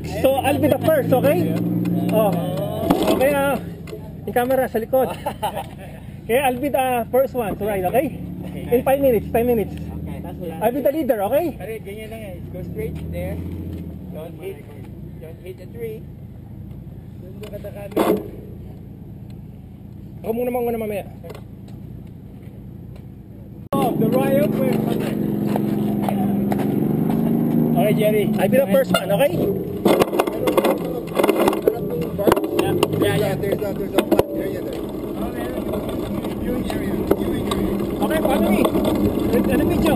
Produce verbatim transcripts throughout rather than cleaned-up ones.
So I'll be the first, okay? Oh. Okay, ah. Yung camera sa likod. Okay, I'll be the first one to ride, okay? In five minutes, five minutes. I'll be the leader, okay? Pare, ganyan lang eh. Go straight there. Don't hit. Don't hit the tree. Doon mo katakanin. Ako muna muna mamaya. Oh, the riot where? Okay, Jerry. I'll be the first one, okay? Yeah, yeah, yeah. There's a, there's a flat area there. Oh, meron yung viewing area. Viewing area. Okay, follow me. Ano video?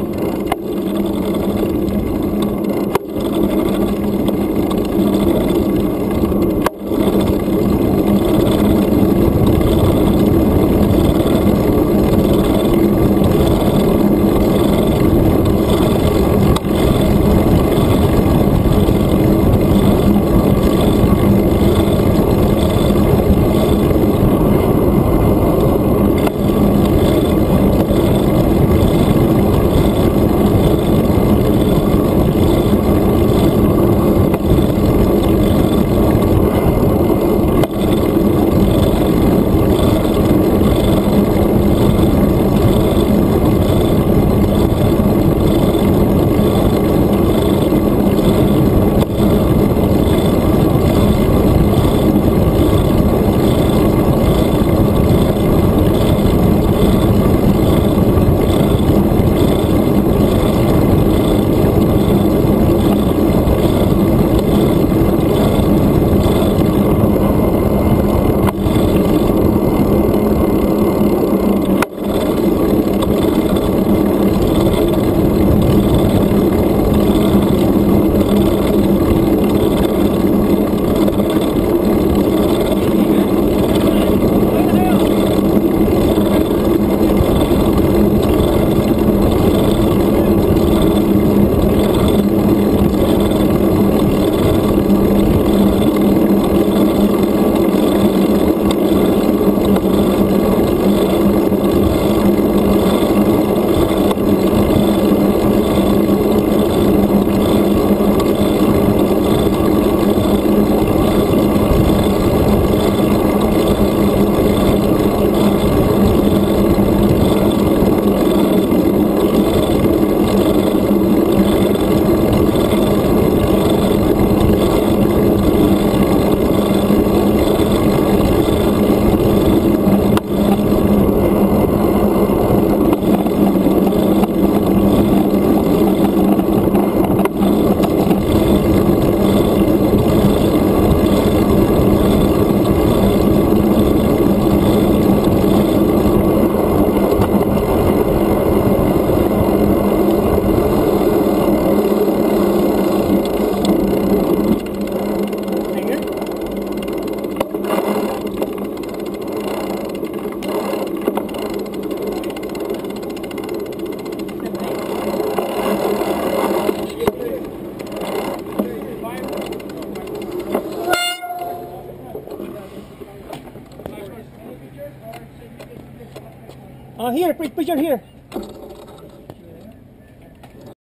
Uh, here, picture here.